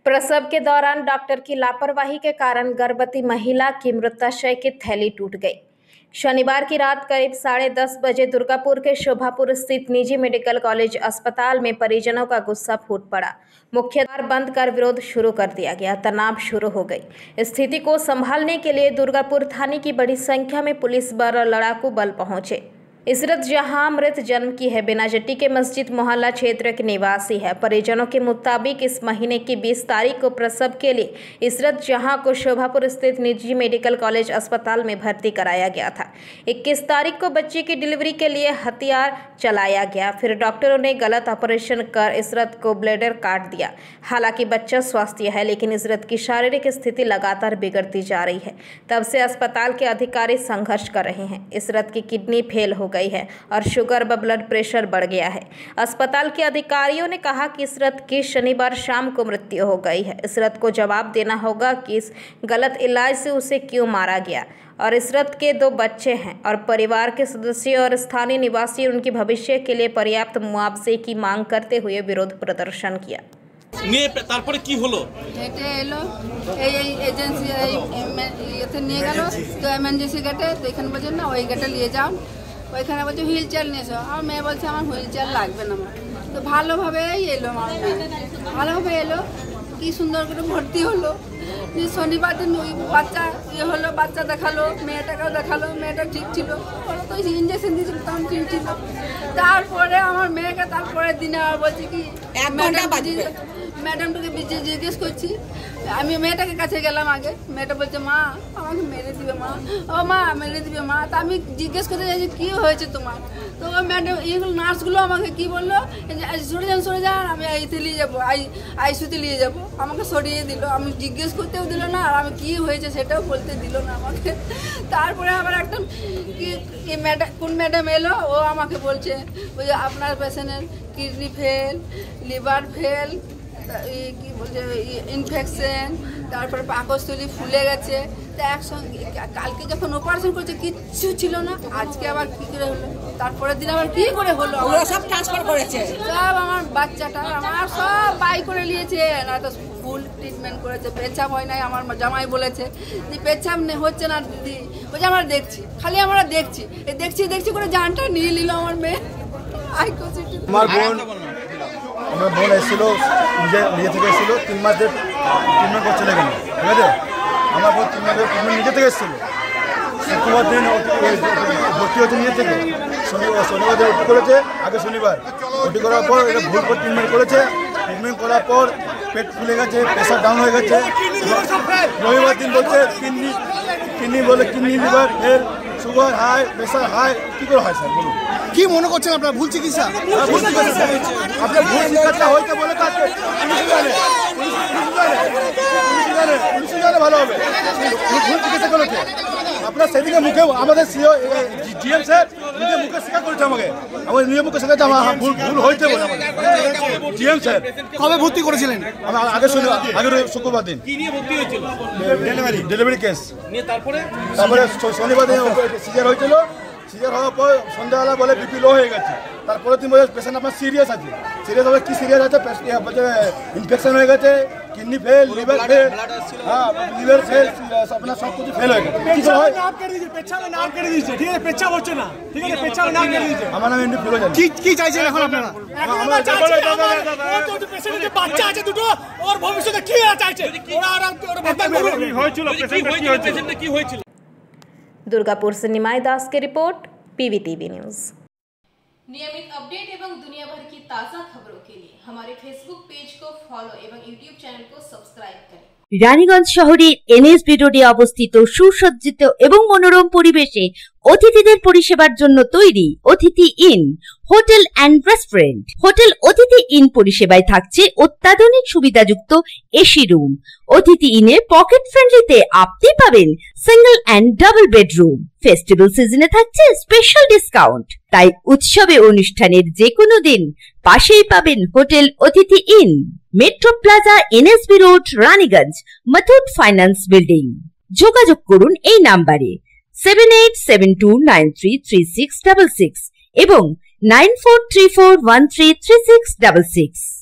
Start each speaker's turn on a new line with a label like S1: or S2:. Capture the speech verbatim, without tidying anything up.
S1: प्रसव के दौरान डॉक्टर की लापरवाही के कारण गर्भवती महिला की मृताशय की थैली टूट गई। शनिवार की रात करीब साढ़े दस बजे दुर्गापुर के शोभापुर स्थित निजी मेडिकल कॉलेज अस्पताल में परिजनों का गुस्सा फूट पड़ा। मुख्य द्वार बंद कर विरोध शुरू कर दिया गया। तनाव शुरू हो गई। स्थिति को संभालने के लिए दुर्गापुर थाने की बड़ी संख्या में पुलिस बल और लड़ाकू बल पहुंचे। इसरत जहां मृत जन्म की है, बेनाजट्टी के मस्जिद मोहल्ला क्षेत्र के निवासी है। परिजनों के मुताबिक इस महीने की बीस तारीख को प्रसव के लिए इसरत जहां को शोभापुर स्थित निजी मेडिकल कॉलेज अस्पताल में भर्ती कराया गया था। इक्कीस तारीख को बच्चे की डिलीवरी के लिए हथियार चलाया गया। फिर डॉक्टरों ने गलत ऑपरेशन कर इसरत को ब्लेडर काट दिया। हालांकि बच्चा स्वस्थ है, लेकिन इसरत की शारीरिक स्थिति लगातार बिगड़ती जा रही है। तब से अस्पताल के अधिकारी संघर्ष कर रहे हैं। इसरत की किडनी फेल हो गई है और शुगर व ब्लड प्रेशर बढ़ गया है। अस्पताल के अधिकारियों ने कहा कि इसरत की शनिवार शाम को मृत्यु हो गई है। इसरत को जवाब देना होगा कि इस गलत इलाज से उसे क्यों मारा गया। और इसरत के दो बच्चे हैं और परिवार के सदस्यों और स्थानीय निवासी उनके भविष्य के लिए पर्याप्त मुआवजे की मांग करते हुए विरोध प्रदर्शन किया।
S2: নিয়ে তারপরে কি হলো?
S3: এটা এলো এই এই এজেন্সি এতে নিয়ে গেল, তো এমার্জেন্সি গেটে, তো এখানে বলছেন না ওই গেটে নিয়ে যাও, ওইখানে বলছে হুইল চেয়ার নিয়ে এসো। আমার মেয়ে বলছে আমার হুইল চেয়ার লাগবে না। আমার তো ভালোভাবেই এলো, আমার মেয়ে ভালোভাবে এলো, কি সুন্দর করে ভর্তি হলো। শনিবার দিন ওই বাচ্চা ইয়ে হলো, বাচ্চা দেখালো, মেয়েটাকেও দেখালো, মেয়েটা ঠিক ছিল, ওরা তো ইঞ্জেকশন দিয়েছিল তখন ঠিক ছিল। তারপরে আমার মেয়েকে তারপরের দিনে আর বলছে কি ম্যাডামটাকে জিজ্ঞেস করছি, আমি মেয়েটাকে কাছে গেলাম আগে, মেয়েটা বলছে মা আমাকে মেরে দিবে মা, ও মা মেরে দিবে মা। তা আমি জিজ্ঞেস করতে চাইছি কী হয়েছে তোমার, তো ম্যাডাম এইগুলো নার্সগুলো আমাকে কি বললো, সরে যান সরে যান, আমি আইতে নিয়ে যাবো, আই আইসিউতে নিয়ে যাবো, আমাকে সরিয়ে দিল। আমি জিজ্ঞেস করতেও দিল না, আর আমি কী হয়েছে সেটাও বলতে দিল না আমাকে। তারপরে আবার একটা কি ম্যাডাম কোন ম্যাডাম এলো, ও আমাকে বলছে ওই যে আপনার পেশেন্টের কিডনি ফেল, লিভার ফেল, কি বলছে ইনফেকশন, তারপরে পাকস্থলী ফুলে গেছে। তো একসঙ্গে কালকে যখন অপারেশন করছে কিচ্ছু ছিল না, আজকে আবার কি করে হলো, তারপরের দিন আবার কি করে হলো,
S4: সব ট্রান্সফার করেছে,
S3: সব আমার বাচ্চাটা আমার সব বাই করে নিয়েছে। না তো ফুল ট্রিটমেন্ট করেছে, পেচ্ছাপ হয় নাই। আমার জামাই বলেছে যে পেচ্ছাপ হচ্ছে না দিদি, ওই যে আমরা দেখছি, খালি আমরা দেখছি, এই দেখছি দেখছি করে জানটা নিয়ে নিল আমার মেয়ে।
S5: আমার বোন আমার বোন এসেছিল, নিজে নিজে থেকে এসেছিল, তিন মাসের ট্রিটমেন্ট করছে না কেন, ঠিক আছে। আমার বোন তিন মাসের ট্রিটমেন্ট নিজে থেকে এসেছিল, শুক্রবার দিন ভর্তি হয়েছে নিজে থেকে। শনিবার শনিবার দিন ওটি করেছে, আগে শনিবার ওটি করার পর এটা ভুল করে ট্রিটমেন্ট করেছে। ট্রিটমেন্ট করার পর পেট ফুলে গেছে, প্রেশার ডাউন হয়ে গেছে। রবিবার দিন বলছে কিডনি কিডনি বলে kidney liver fail, sugar high, pressure high, কী করে হয় স্যার বলুন?
S6: কি মনে করছেন আপনার ভুল চিকিৎসা?
S5: ভুল চিকিৎসা আপনার ভুল চিকিৎসা হইতে বলে কাজকে পুলিশ জানে, পুলিশ জানে ভালো হবে। ভুল চিকিৎসা করেছে আপনার সেদিকে মুখে আমাদের সিও জিএম স্যার নিজে মুখে স্বীকার করেছে, আমাকে আমাদের নিজে মুখে শেখাচ্ছে আমার ভুল ভুল হইতে বলে। জিএম স্যার
S6: কবে ভর্তি করেছিলেন?
S5: আমার আগে শনিবার আগের শুক্রবার দিন
S2: কি নিয়ে ভর্তি হয়েছিল?
S5: ডেলিভারি ডেলিভারি কেস
S2: নিয়ে তারপরে
S5: তারপরে শনিবার দিন সিজার হয়েছিল। সিজার হওয়ার পর সন্ধ্যাবেলা বলে বিপি লো হয়ে গেছে। তারপরে দিন বলে পেশেন্ট আপনার সিরিয়াস আছে। সিরিয়াস হবে কি সিরিয়াস আছে, ইনফেকশন হয়ে গেছে, কিডনি ফেল, লিভার ফেল, হ্যাঁ লিভার ফেল, আপনার সব কিছু ফেল হয়ে গেছে। আমার নাম এমনি ফেল হয়ে যাবে।
S6: কি চাইছেন এখন আপনারা?
S1: दुर्गापुर से निमाई दास की रिपोर्ट, पीवी टीवी न्यूज।
S7: नियमित अपडेट एवं दुनिया भर की ताज़ा खबरों के लिए हमारे फेसबुक पेज को फॉलो एवं यूट्यूब चैनल को सब्सक्राइब करें।
S8: রানীগঞ্জ শহরের এনএসবি রোডে অবস্থিত সুসজ্জিত এবং মনোরম পরিবেশে অতিথিদের পরিষেবার জন্য তৈরি Atithi inn hotel and restaurant. Hotel Atithi inn পরিষেবায় থাকছে অত্যাধুনিক সুবিধাযুক্ত এসি রুম। অতিথি ইনে পকেট ফ্রেন্ডলিতে আপনি পাবেন single and double bedroom. Festival সিজনে থাকছে স্পেশাল ডিসকাউন্ট, তাই উৎসবে অনুষ্ঠানের যে কোনো দিন পাশেই পাবেন hotel Atithi inn, metro plaza, NSB road, Raniganj, Muthoot finance building. যোগাযোগ করুন এই নাম্বারে seven eight seven two nine three three six six six এবং nine four three four one three three six six six.